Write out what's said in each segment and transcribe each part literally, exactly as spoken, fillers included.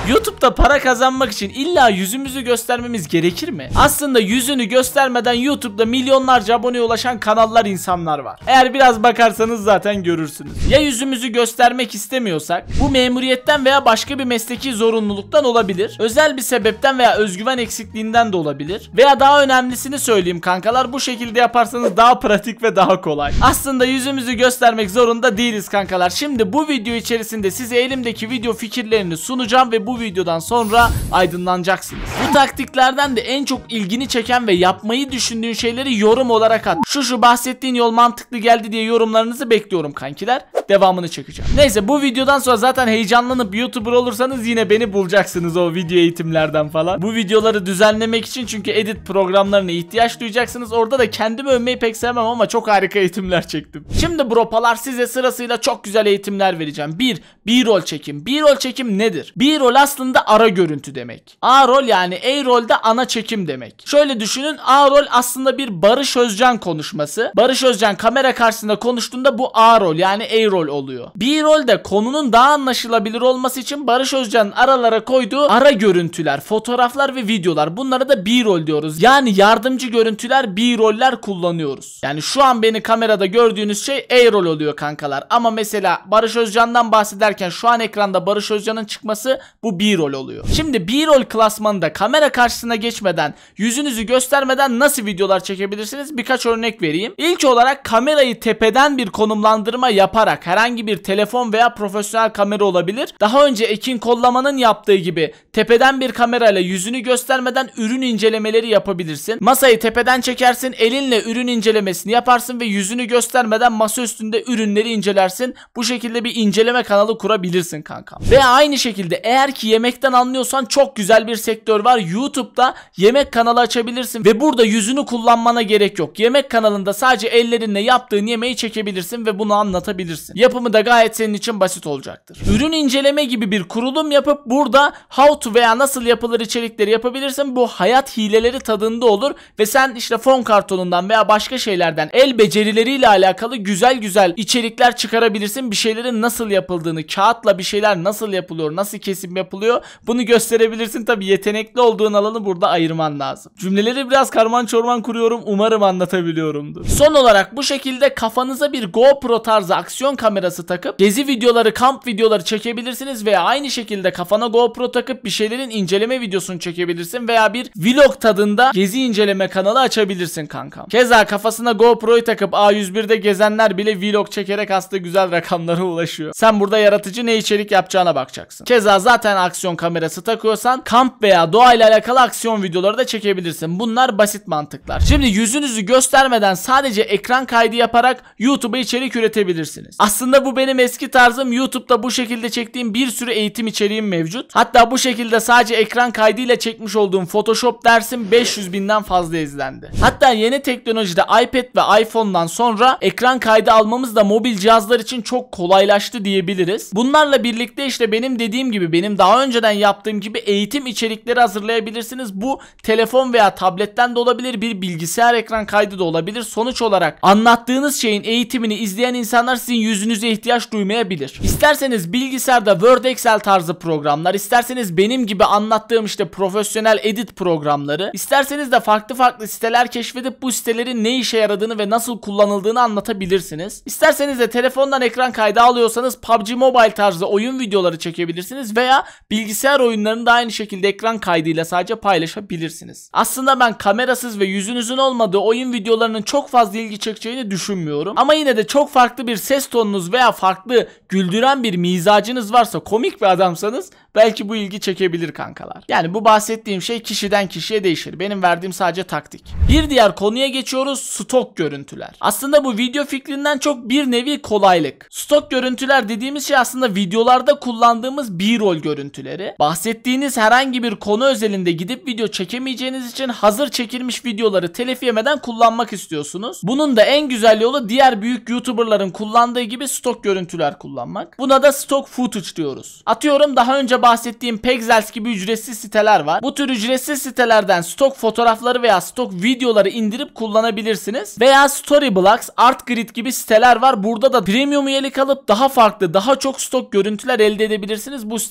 YouTube'da para kazanmak için illa yüzümüzü göstermemiz gerekir mi? Aslında yüzünü göstermeden YouTube'da milyonlarca aboneye ulaşan kanallar, insanlar var. Eğer biraz bakarsanız zaten görürsünüz. Ya yüzümüzü göstermek istemiyorsak, bu memuriyetten veya başka bir mesleki zorunluluktan olabilir. Özel bir sebepten veya özgüven eksikliğinden de olabilir. Veya daha önemlisini söyleyeyim kankalar, bu şekilde yaparsanız daha pratik ve daha kolay. Aslında yüzümüzü göstermek zorunda değiliz kankalar. Şimdi bu video içerisinde size elimdeki video fikirlerini sunacağım ve bu videodan sonra aydınlanacaksınız. Bu taktiklerden de en çok ilgini çeken ve yapmayı düşündüğün şeyleri yorum olarak at. Şu şu bahsettiğin yol mantıklı geldi diye yorumlarınızı bekliyorum kankiler. Devamını çekeceğim. Neyse, bu videodan sonra zaten heyecanlanıp YouTuber olursanız yine beni bulacaksınız o video eğitimlerden falan. Bu videoları düzenlemek için çünkü edit programlarına ihtiyaç duyacaksınız. Orada da kendimi övmeyi pek sevmem ama çok harika eğitimler çektim. Şimdi bropalar, size sırasıyla çok güzel eğitimler vereceğim. bir B-roll çekim. B-roll çekim nedir? B-roll aslında ara görüntü demek. A-roll yani A-roll'da ana çekim demek. Şöyle düşünün, A-roll aslında bir Barış Özcan konuşması. Barış Özcan kamera karşısında konuştuğunda bu A-roll yani A-roll oluyor. B-roll de konunun daha anlaşılabilir olması için Barış Özcan'ın aralara koyduğu ara görüntüler, fotoğraflar ve videolar. Bunlara da B-roll diyoruz. Yani yardımcı görüntüler, B-roller kullanıyoruz. Yani şu an beni kamerada gördüğünüz şey A-roll oluyor kankalar. Ama mesela Barış Özcan'dan bahsederken şu an ekranda Barış Özcan'ın çıkması bu B-roll oluyor. Şimdi B-roll klasmanında kamera karşısına geçmeden, yüzünüzü göstermeden nasıl videolar çekebilirsiniz? Birkaç örnek vereyim. İlk olarak kamerayı tepeden bir konumlandırma yaparak, herhangi bir telefon veya profesyonel kamera olabilir. Daha önce Ekin Kollaman'ın yaptığı gibi tepeden bir kamerayla yüzünü göstermeden ürün incelemeleri yapabilirsin. Masayı tepeden çekersin, elinle ürün incelemesini yaparsın ve yüzünü göstermeden masa üstünde ürünleri incelersin. Bu şekilde bir inceleme kanalı kurabilirsin kankam. Ve aynı şekilde eğer ki yemekten anlıyorsan çok güzel bir sektör var. YouTube'da yemek kanalı açabilirsin ve burada yüzünü kullanmana gerek yok. Yemek kanalında sadece ellerinle yaptığın yemeği çekebilirsin ve bunu anlatabilirsin. Yapımı da gayet senin için basit olacaktır. Ürün inceleme gibi bir kurulum yapıp burada how to veya nasıl yapılır içerikleri yapabilirsin. Bu hayat hileleri tadında olur ve sen işte fon kartonundan veya başka şeylerden el becerileriyle alakalı güzel güzel içerikler çıkarabilirsin. Bir şeylerin nasıl yapıldığını, kağıtla bir şeyler nasıl yapılıyor, nasıl kesim yapılıyor, bunu gösterebilirsin. Tabi yetenekli olduğun alanı burada ayırman lazım. Cümleleri biraz karman çorman kuruyorum. Umarım anlatabiliyorumdur. Son olarak bu şekilde kafanıza bir GoPro tarzı aksiyon kamerası takıp gezi videoları, kamp videoları çekebilirsiniz veya aynı şekilde kafana GoPro takıp bir şeylerin inceleme videosunu çekebilirsin veya bir vlog tadında gezi inceleme kanalı açabilirsin kankam. Keza kafasına GoPro'yu takıp A yüz bir'de gezenler bile vlog çekerek aslında güzel rakamlara ulaşıyor. Sen burada yaratıcı ne içerik yapacağına bakacaksın. Keza zaten aksiyon kamerası takıyorsan kamp veya doğayla alakalı aksiyon videoları da çekebilirsin. Bunlar basit mantıklar. Şimdi yüzünüzü göstermeden sadece ekran kaydı yaparak YouTube'a içerik üretebilirsiniz. Aslında bu benim eski tarzım. YouTube'da bu şekilde çektiğim bir sürü eğitim içeriğim mevcut. Hatta bu şekilde sadece ekran kaydıyla çekmiş olduğum Photoshop dersim beş yüz binden fazla izlendi. Hatta yeni teknolojide iPad ve iPhone'dan sonra ekran kaydı almamız da mobil cihazlar için çok kolaylaştı diyebiliriz. Bunlarla birlikte işte benim dediğim gibi, benim daha önceden yaptığım gibi eğitim içerikleri hazırlayabilirsiniz. Bu telefon veya tabletten de olabilir, bir bilgisayar ekran kaydı da olabilir. Sonuç olarak anlattığınız şeyin eğitimini izleyen insanlar sizin yüzünüze ihtiyaç duymayabilir. İsterseniz bilgisayarda Word, Excel tarzı programlar, isterseniz benim gibi anlattığım işte profesyonel edit programları, isterseniz de farklı farklı siteler keşfedip bu sitelerin ne işe yaradığını ve nasıl kullanıldığını anlatabilirsiniz. İsterseniz de telefondan ekran kaydı alıyorsanız P U B G Mobile tarzı oyun videoları çekebilirsiniz veya bilgisayar oyunlarını da aynı şekilde ekran kaydıyla sadece paylaşabilirsiniz. Aslında ben kamerasız ve yüzünüzün olmadığı oyun videolarının çok fazla ilgi çekeceğini düşünmüyorum. Ama yine de çok farklı bir ses tonunuz veya farklı güldüren bir mizacınız varsa, komik bir adamsanız belki bu ilgi çekebilir kankalar. Yani bu bahsettiğim şey kişiden kişiye değişir. Benim verdiğim sadece taktik. Bir diğer konuya geçiyoruz. Stok görüntüler. Aslında bu video fikrinden çok bir nevi kolaylık. Stok görüntüler dediğimiz şey aslında videolarda kullandığımız B-roll görüntüleri. Bahsettiğiniz herhangi bir konu özelinde gidip video çekemeyeceğiniz için hazır çekilmiş videoları telif yemeden kullanmak istiyorsunuz. Bunun da en güzel yolu diğer büyük YouTuber'ların kullandığı gibi stok görüntüler kullanmak. Buna da stock footage diyoruz. Atıyorum, daha önce bahsettiğim Pexels gibi ücretsiz siteler var. Bu tür ücretsiz sitelerden stok fotoğrafları veya stok videoları indirip kullanabilirsiniz. Veya Storyblocks, Artgrid gibi siteler var. Burada da premium üyelik alıp daha farklı, daha çok stok görüntüler elde edebilirsiniz. Bu siteler daha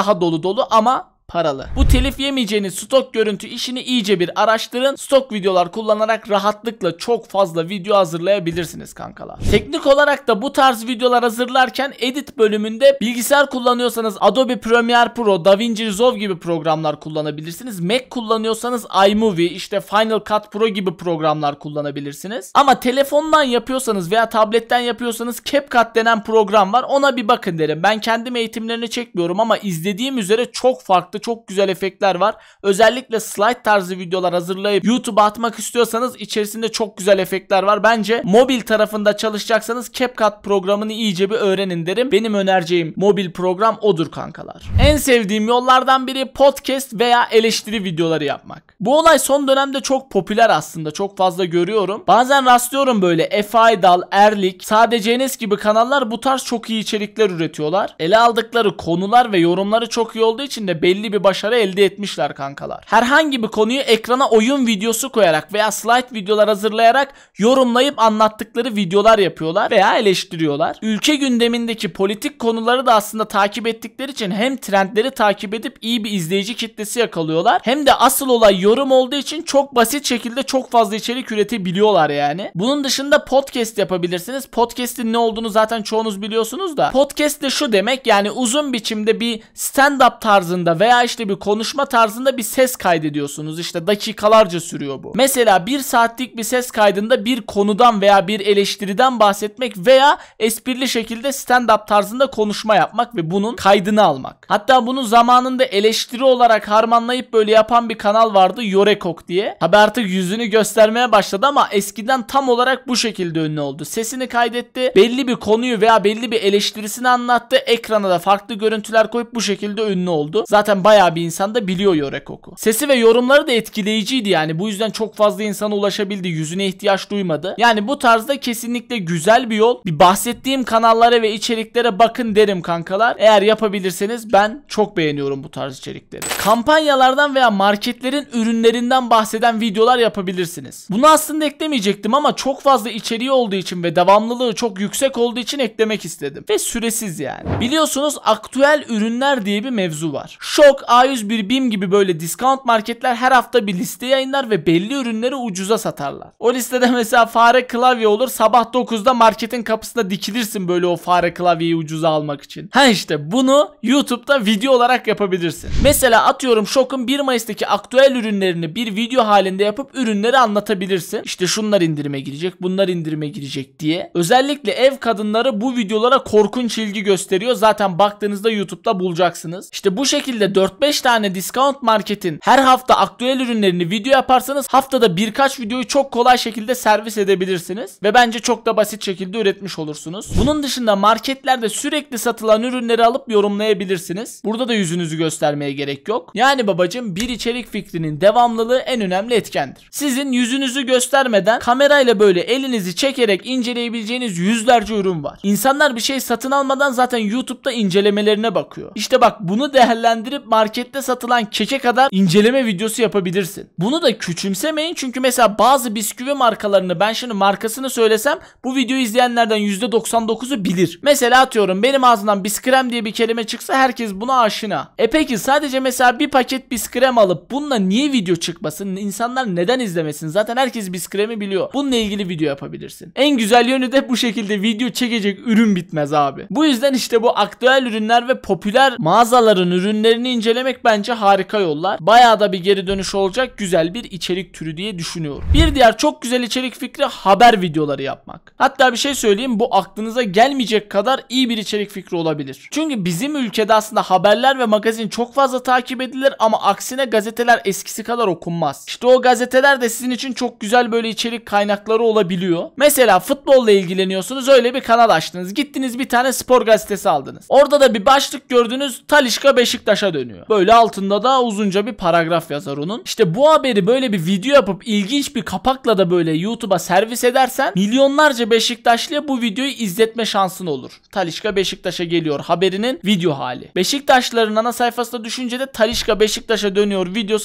daha dolu dolu ama paralı. Bu telif yemeyeceğiniz stok görüntü işini iyice bir araştırın. Stok videolar kullanarak rahatlıkla çok fazla video hazırlayabilirsiniz kankalar. Teknik olarak da bu tarz videolar hazırlarken edit bölümünde bilgisayar kullanıyorsanız Adobe Premiere Pro, DaVinci Resolve gibi programlar kullanabilirsiniz. Mac kullanıyorsanız iMovie, işte Final Cut Pro gibi programlar kullanabilirsiniz. Ama telefondan yapıyorsanız veya tabletten yapıyorsanız CapCut denen program var. Ona bir bakın derim. Ben kendim eğitimlerini çekmiyorum ama izlediğim üzere çok farklı, çok güzel efektler var. Özellikle slide tarzı videolar hazırlayıp YouTube'a atmak istiyorsanız içerisinde çok güzel efektler var. Bence mobil tarafında çalışacaksanız CapCut programını iyice bir öğrenin derim. Benim önereceğim mobil program odur kankalar. En sevdiğim yollardan biri podcast veya eleştiri videoları yapmak. Bu olay son dönemde çok popüler aslında. Çok fazla görüyorum. Bazen rastlıyorum böyle Efe Aydal, Erlik, Sadece Enes gibi kanallar bu tarz çok iyi içerikler üretiyorlar. Ele aldıkları konular ve yorumları çok iyi olduğu için de belli bir başarı elde etmişler kankalar. Herhangi bir konuyu ekrana oyun videosu koyarak veya slide videolar hazırlayarak yorumlayıp anlattıkları videolar yapıyorlar veya eleştiriyorlar. Ülke gündemindeki politik konuları da aslında takip ettikleri için hem trendleri takip edip iyi bir izleyici kitlesi yakalıyorlar, hem de asıl olay yorum olduğu için çok basit şekilde çok fazla içerik üretebiliyorlar yani. Bunun dışında podcast yapabilirsiniz. Podcast'in ne olduğunu zaten çoğunuz biliyorsunuz da. Podcast de şu demek, yani uzun biçimde bir stand-up tarzında veya işte bir konuşma tarzında bir ses kaydediyorsunuz. İşte dakikalarca sürüyor bu. Mesela bir saatlik bir ses kaydında bir konudan veya bir eleştiriden bahsetmek veya esprili şekilde stand-up tarzında konuşma yapmak ve bunun kaydını almak. Hatta bunu zamanında eleştiri olarak harmanlayıp böyle yapan bir kanal vardı, Yorekok diye. Tabi artık yüzünü göstermeye başladı ama eskiden tam olarak bu şekilde ünlü oldu. Sesini kaydetti, belli bir konuyu veya belli bir eleştirisini anlattı, ekrana da farklı görüntüler koyup bu şekilde ünlü oldu. Zaten bayağı bir insan da biliyor Yorekok'u. Sesi ve yorumları da etkileyiciydi yani. Bu yüzden çok fazla insana ulaşabildi. Yüzüne ihtiyaç duymadı. Yani bu tarzda kesinlikle güzel bir yol. Bir bahsettiğim kanallara ve içeriklere bakın derim kankalar. Eğer yapabilirseniz ben çok beğeniyorum bu tarz içerikleri. Kampanyalardan veya marketlerin ürünlerinden bahseden videolar yapabilirsiniz. Bunu aslında eklemeyecektim ama çok fazla içeriği olduğu için ve devamlılığı çok yüksek olduğu için eklemek istedim. Ve süresiz yani. Biliyorsunuz aktüel ürünler diye bir mevzu var. Şok, A yüz bir, BİM gibi böyle discount marketler her hafta bir liste yayınlar ve belli ürünleri ucuza satarlar. O listede mesela fare klavye olur. Sabah dokuzda marketin kapısında dikilirsin böyle o fare klavyeyi ucuza almak için. Ha işte bunu YouTube'da video olarak yapabilirsin. Mesela atıyorum Şok'un bir Mayıs'taki aktüel ürünlerini bir video halinde yapıp ürünleri anlatabilirsin. İşte şunlar indirime girecek, bunlar indirime girecek diye. Özellikle ev kadınları bu videolara korkunç ilgi gösteriyor. Zaten baktığınızda YouTube'da bulacaksınız. İşte bu şekilde dört beş tane discount marketin her hafta aktüel ürünlerini video yaparsanız haftada birkaç videoyu çok kolay şekilde servis edebilirsiniz. Ve bence çok da basit şekilde üretmiş olursunuz. Bunun dışında marketlerde sürekli satılan ürünleri alıp yorumlayabilirsiniz. Burada da yüzünüzü göstermeye gerek yok. Yani babacım, bir içerik fikrinin devamlılığı en önemli etkendir. Sizin yüzünüzü göstermeden kamerayla böyle elinizi çekerek inceleyebileceğiniz yüzlerce ürün var. İnsanlar bir şey satın almadan zaten YouTube'da incelemelerine bakıyor. İşte bak, bunu değerlendirip markette satılan keke kadar inceleme videosu yapabilirsin. Bunu da küçümsemeyin, çünkü mesela bazı bisküvi markalarını, ben şimdi markasını söylesem bu videoyu izleyenlerden yüzde doksan dokuzu bilir. Mesela atıyorum benim ağzımdan biskrem diye bir kelime çıksa herkes buna aşina. E peki sadece mesela bir paket biskrem alıp bununla niye video çıkmasın? İnsanlar neden izlemesin? Zaten herkes biskremi biliyor. Bununla ilgili video yapabilirsin. En güzel yönü de bu şekilde video çekecek ürün bitmez abi. Bu yüzden işte bu aktüel ürünler ve popüler mağazaların ürünlerini incelemek bence harika yollar. Bayağı da bir geri dönüş olacak güzel bir içerik türü diye düşünüyorum. Bir diğer çok güzel içerik fikri haber videoları yapmak. Hatta bir şey söyleyeyim, bu aklınıza gelmeyecek kadar iyi bir içerik fikri olabilir. Çünkü bizim ülkede aslında haberler ve magazin çok fazla takip edilir ama aksine gazeteler eskisi kadar okunmaz. İşte o gazeteler de sizin için çok güzel böyle içerik kaynakları olabiliyor. Mesela futbolla ilgileniyorsunuz, öyle bir kanal açtınız. Gittiniz bir tane spor gazetesi aldınız. Orada da bir başlık gördünüz, Talisca Beşiktaş'a dönüyor. Böyle altında da uzunca bir paragraf yazar onun. İşte bu haberi böyle bir video yapıp ilginç bir kapakla da böyle YouTube'a servis edersen milyonlarca Beşiktaşlıya bu videoyu izletme şansın olur. Talisca Beşiktaş'a geliyor haberinin video hali. Beşiktaşlıların ana sayfasında düşünce de Talisca Beşiktaş'a dönüyor videosu tıkla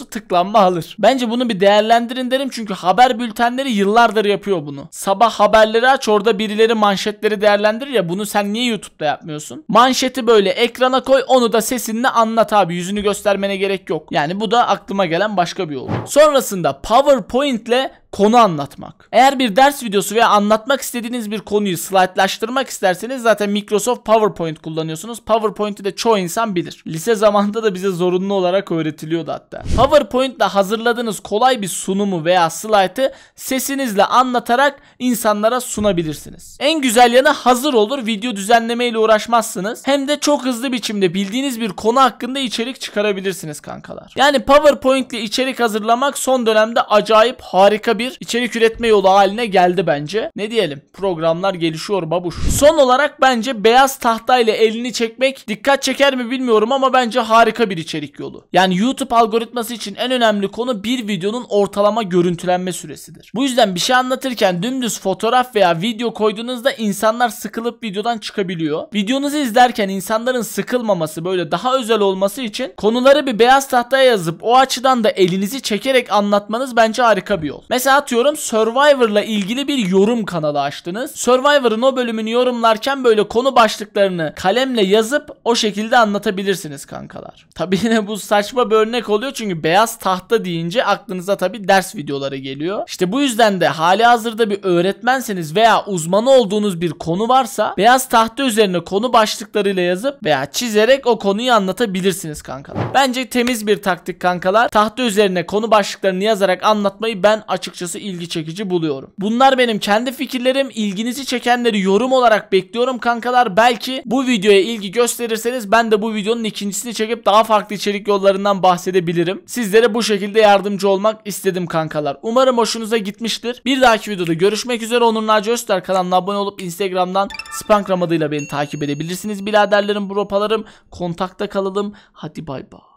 odaklanma alır. Bence bunu bir değerlendirin derim çünkü haber bültenleri yıllardır yapıyor bunu. Sabah haberleri aç, orada birileri manşetleri değerlendirir ya, bunu sen niye YouTube'da yapmıyorsun? Manşeti böyle ekrana koy, onu da sesinle anlat abi, yüzünü göstermene gerek yok. Yani bu da aklıma gelen başka bir yol. Sonrasında PowerPoint ile konu anlatmak. Eğer bir ders videosu veya anlatmak istediğiniz bir konuyu slaytlaştırmak isterseniz zaten Microsoft PowerPoint kullanıyorsunuz. PowerPoint'i de çoğu insan bilir. Lise zamanında da bize zorunlu olarak öğretiliyordu hatta. PowerPoint ile hazırladığınız kolay bir sunumu veya slaytı sesinizle anlatarak insanlara sunabilirsiniz. En güzel yanı hazır olur, video düzenleme ile uğraşmazsınız. Hem de çok hızlı biçimde bildiğiniz bir konu hakkında içerik çıkarabilirsiniz kankalar. Yani PowerPoint ile içerik hazırlamak son dönemde acayip harika bir bir içerik üretme yolu haline geldi bence. Ne diyelim? Programlar gelişiyor babuş. Son olarak bence beyaz tahtayla elini çekmek dikkat çeker mi bilmiyorum ama bence harika bir içerik yolu. Yani YouTube algoritması için en önemli konu bir videonun ortalama görüntülenme süresidir. Bu yüzden bir şey anlatırken dümdüz fotoğraf veya video koyduğunuzda insanlar sıkılıp videodan çıkabiliyor. Videonuzu izlerken insanların sıkılmaması, böyle daha özel olması için konuları bir beyaz tahtaya yazıp o açıdan da elinizi çekerek anlatmanız bence harika bir yol. Mesela atıyorum Survivor'la ilgili bir yorum kanalı açtınız. Survivor'ın o bölümünü yorumlarken böyle konu başlıklarını kalemle yazıp o şekilde anlatabilirsiniz kankalar. Tabii yine bu saçma bir örnek oluyor çünkü beyaz tahta deyince aklınıza tabii ders videoları geliyor. İşte bu yüzden de hali hazırda bir öğretmenseniz veya uzmanı olduğunuz bir konu varsa beyaz tahta üzerine konu başlıklarıyla yazıp veya çizerek o konuyu anlatabilirsiniz kankalar. Bence temiz bir taktik kankalar. Tahta üzerine konu başlıklarını yazarak anlatmayı ben açıkçası ilgi çekici buluyorum. Bunlar benim kendi fikirlerim. İlginizi çekenleri yorum olarak bekliyorum kankalar. Belki bu videoya ilgi gösterirseniz ben de bu videonun ikincisini çekip daha farklı içerik yollarından bahsedebilirim. Sizlere bu şekilde yardımcı olmak istedim kankalar. Umarım hoşunuza gitmiştir. Bir dahaki videoda görüşmek üzere. Onur Naci Öztürk kanalına abone olup Instagram'dan Spankram adıyla beni takip edebilirsiniz. Biraderlerim, bropalarım, kontakta kalalım. Hadi bay bay.